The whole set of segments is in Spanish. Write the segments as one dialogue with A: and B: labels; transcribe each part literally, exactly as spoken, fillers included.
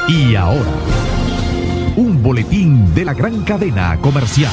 A: Y ahora, un boletín de la gran cadena comercial.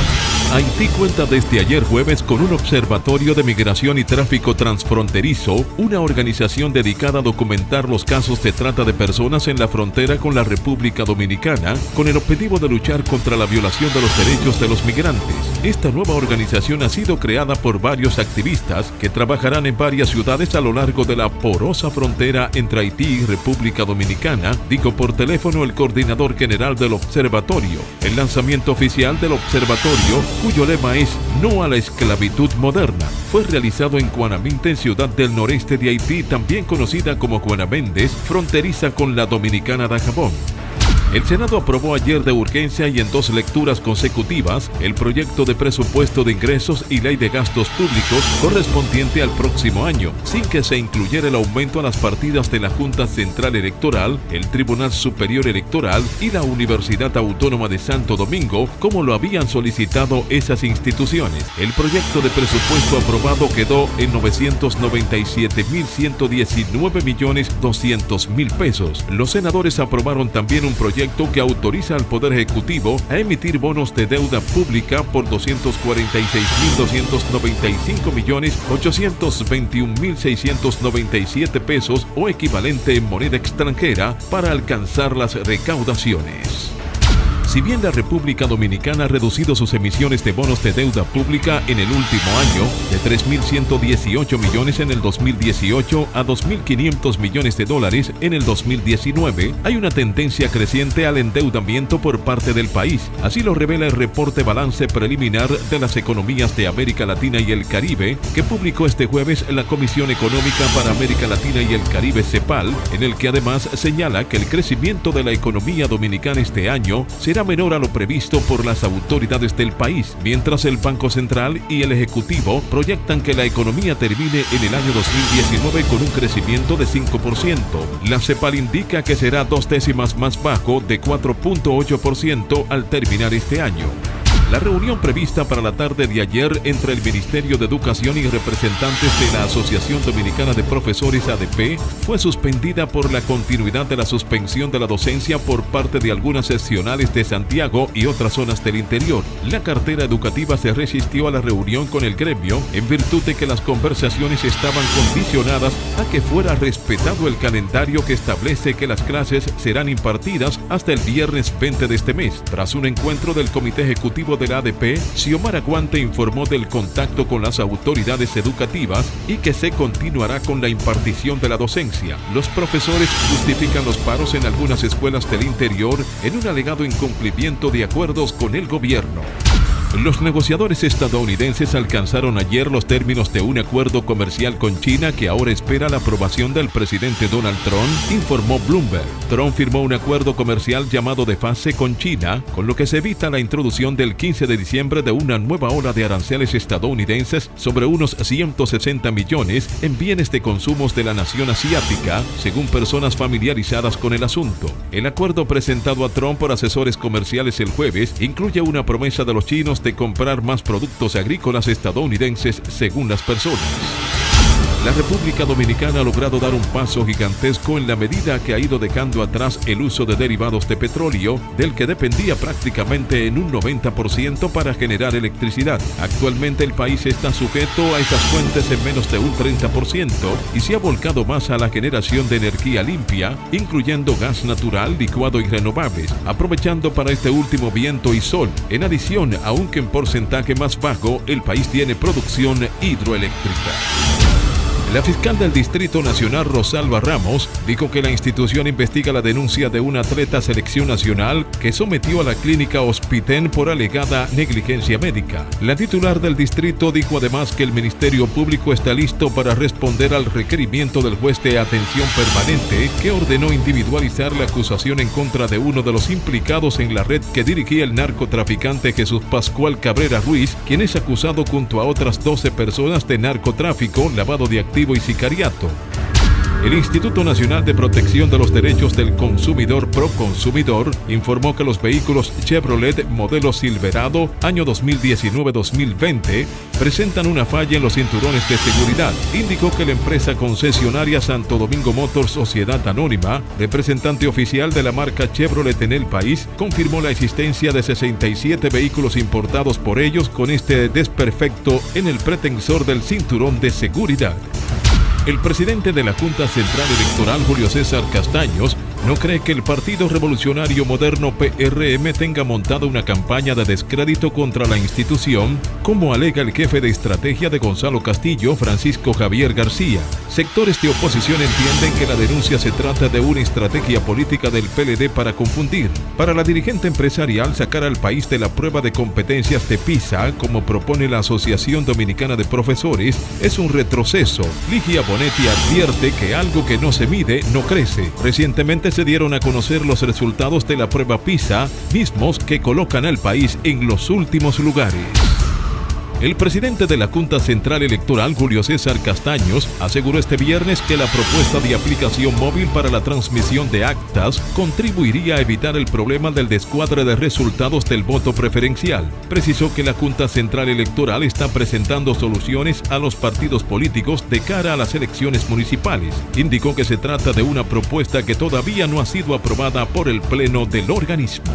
B: Haití cuenta desde ayer jueves con un observatorio de migración y tráfico transfronterizo, una organización dedicada a documentar los casos de trata de personas en la frontera con la República Dominicana, con el objetivo de luchar contra la violación de los derechos de los migrantes. Esta nueva organización ha sido creada por varios activistas que trabajarán en varias ciudades a lo largo de la porosa frontera entre Haití y República Dominicana, dijo por teléfono el coordinador general del observatorio. El lanzamiento oficial del observatorio, cuyo lema es "No a la esclavitud moderna", fue realizado en Cuanaminte, ciudad del noreste de Haití, también conocida como Cuanaméndez, fronteriza con la Dominicana de Jabón. El Senado aprobó ayer de urgencia y en dos lecturas consecutivas el proyecto de presupuesto de ingresos y ley de gastos públicos correspondiente al próximo año, sin que se incluyera el aumento a las partidas de la Junta Central Electoral, el Tribunal Superior Electoral y la Universidad Autónoma de Santo Domingo, como lo habían solicitado esas instituciones. El proyecto de presupuesto aprobado quedó en novecientos noventa y siete mil ciento diecinueve millones doscientos mil pesos. Los senadores aprobaron también un proyecto que autoriza al Poder Ejecutivo a emitir bonos de deuda pública por doscientos cuarenta y seis mil doscientos noventa y cinco millones ochocientos veintiún mil seiscientos noventa y siete pesos o equivalente en moneda extranjera para alcanzar las recaudaciones. Si bien la República Dominicana ha reducido sus emisiones de bonos de deuda pública en el último año de tres mil ciento dieciocho millones en el dos mil dieciocho a dos mil quinientos millones de dólares en el dos mil diecinueve, hay una tendencia creciente al endeudamiento por parte del país. Así lo revela el reporte Balance Preliminar de las Economías de América Latina y el Caribe, que publicó este jueves la Comisión Económica para América Latina y el Caribe, CEPAL, en el que además señala que el crecimiento de la economía dominicana este año será menor a lo previsto por las autoridades del país, mientras el Banco Central y el Ejecutivo proyectan que la economía termine en el año dos mil diecinueve con un crecimiento de cinco por ciento. La CEPAL indica que será dos décimas más bajo de cuatro punto ocho por ciento al terminar este año. La reunión prevista para la tarde de ayer entre el Ministerio de Educación y representantes de la Asociación Dominicana de Profesores A D P fue suspendida por la continuidad de la suspensión de la docencia por parte de algunas seccionales de Santiago y otras zonas del interior. La cartera educativa se resistió a la reunión con el gremio en virtud de que las conversaciones estaban condicionadas a que fuera respetado el calendario que establece que las clases serán impartidas hasta el viernes veinte de este mes. Tras un encuentro del Comité Ejecutivo de la A D P, Xiomara Guante informó del contacto con las autoridades educativas y que se continuará con la impartición de la docencia. Los profesores justifican los paros en algunas escuelas del interior en un alegado incumplimiento de acuerdos con el gobierno. Los negociadores estadounidenses alcanzaron ayer los términos de un acuerdo comercial con China que ahora espera la aprobación del presidente Donald Trump, informó Bloomberg. Trump firmó un acuerdo comercial llamado de fase con China, con lo que se evita la introducción del quince de diciembre de una nueva ola de aranceles estadounidenses sobre unos ciento sesenta millones en bienes de consumos de la nación asiática, según personas familiarizadas con el asunto. El acuerdo presentado a Trump por asesores comerciales el jueves incluye una promesa de los chinos de comprar más productos agrícolas estadounidenses, según las personas. La República Dominicana ha logrado dar un paso gigantesco en la medida que ha ido dejando atrás el uso de derivados de petróleo, del que dependía prácticamente en un noventa por ciento para generar electricidad. Actualmente el país está sujeto a esas fuentes en menos de un treinta por ciento y se ha volcado más a la generación de energía limpia, incluyendo gas natural, licuado y renovables, aprovechando para este último viento y sol. En adición, aunque en porcentaje más bajo, el país tiene producción hidroeléctrica. La fiscal del Distrito Nacional, Rosalba Ramos, dijo que la institución investiga la denuncia de un atleta selección nacional que sometió a la clínica Hospiten por alegada negligencia médica. La titular del distrito dijo además que el Ministerio Público está listo para responder al requerimiento del juez de atención permanente que ordenó individualizar la acusación en contra de uno de los implicados en la red que dirigía el narcotraficante Jesús Pascual Cabrera Ruiz, quien es acusado junto a otras doce personas de narcotráfico, lavado de activos y sicariato. El Instituto Nacional de Protección de los Derechos del Consumidor Proconsumidor informó que los vehículos Chevrolet modelo Silverado año dos mil diecinueve dos mil veinte presentan una falla en los cinturones de seguridad. Indicó que la empresa concesionaria Santo Domingo Motors Sociedad Anónima, representante oficial de la marca Chevrolet en el país, confirmó la existencia de sesenta y siete vehículos importados por ellos con este desperfecto en el pretensor del cinturón de seguridad. El presidente de la Junta Central Electoral, Julio César Castaños, no cree que el Partido Revolucionario Moderno P R M tenga montada una campaña de descrédito contra la institución, como alega el jefe de estrategia de Gonzalo Castillo, Francisco Javier García. Sectores de oposición entienden que la denuncia se trata de una estrategia política del P L D para confundir. Para la dirigente empresarial, sacar al país de la prueba de competencias de PISA, como propone la Asociación Dominicana de Profesores, es un retroceso. Ligia Bonetti advierte que algo que no se mide no crece. Recientemente se dieron a conocer los resultados de la prueba PISA, mismos que colocan al país en los últimos lugares. El presidente de la Junta Central Electoral, Julio César Castaños, aseguró este viernes que la propuesta de aplicación móvil para la transmisión de actas contribuiría a evitar el problema del descuadre de resultados del voto preferencial. Precisó que la Junta Central Electoral está presentando soluciones a los partidos políticos de cara a las elecciones municipales. Indicó que se trata de una propuesta que todavía no ha sido aprobada por el Pleno del organismo.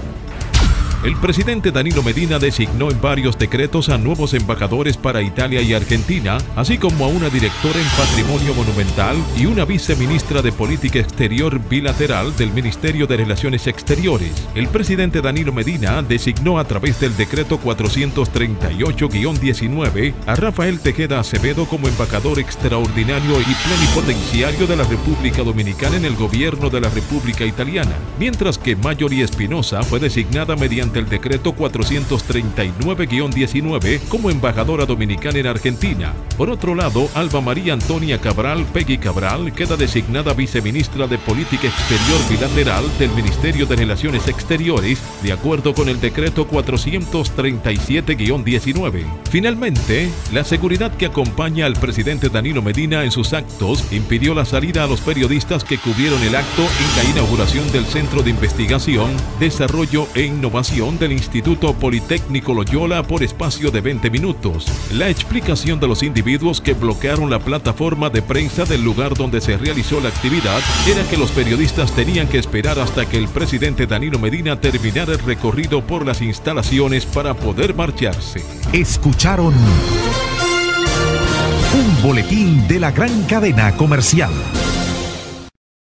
B: El presidente Danilo Medina designó en varios decretos a nuevos embajadores para Italia y Argentina, así como a una directora en Patrimonio Monumental y una viceministra de Política Exterior Bilateral del Ministerio de Relaciones Exteriores. El presidente Danilo Medina designó a través del decreto cuatrocientos treinta y ocho guión diecinueve a Rafael Tejeda Acevedo como embajador extraordinario y plenipotenciario de la República Dominicana en el gobierno de la República Italiana, mientras que Mayori Espinosa fue designada mediante el decreto cuatrocientos treinta y nueve guión diecinueve como embajadora dominicana en Argentina. Por otro lado, Alba María Antonia Cabral Peggy Cabral queda designada viceministra de Política Exterior Bilateral del Ministerio de Relaciones Exteriores, de acuerdo con el decreto cuatrocientos treinta y siete guión diecinueve. Finalmente, la seguridad que acompaña al presidente Danilo Medina en sus actos impidió la salida a los periodistas que cubrieron el acto en la inauguración del Centro de Investigación, Desarrollo e Innovación del Instituto Politécnico Loyola por espacio de veinte minutos. La explicación de los individuos que bloquearon la plataforma de prensa del lugar donde se realizó la actividad era que los periodistas tenían que esperar hasta que el presidente Danilo Medina terminara el recorrido por las instalaciones para poder marcharse.
A: Escucharon un boletín de la gran cadena comercial.